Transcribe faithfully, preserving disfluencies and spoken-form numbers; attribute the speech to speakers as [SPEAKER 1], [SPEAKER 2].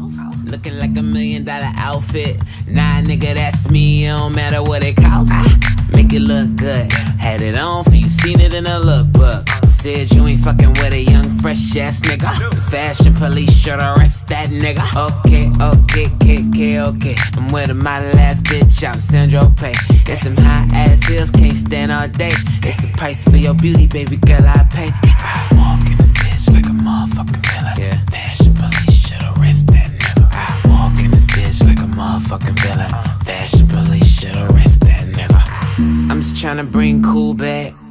[SPEAKER 1] Looking like a million dollar outfit. Nah, nigga, that's me, it don't matter what it costs. Make it look good, had it on for you, seen it in a lookbook. Said you ain't fucking with a young, fresh ass nigga. The fashion police should arrest that nigga. Okay, okay, okay, okay, okay. I'm with a model ass bitch, I'm Sandro Pay. It's some high ass heels, can't stand all day. It's the price for your beauty, baby girl, I pay. I walk in this bitch like a motherfucking villain. Yeah. Fashion police should arrest that nigga. I walk in this bitch like a motherfucking villain. Fashion police should arrest that nigga. I'm just tryna bring cool back.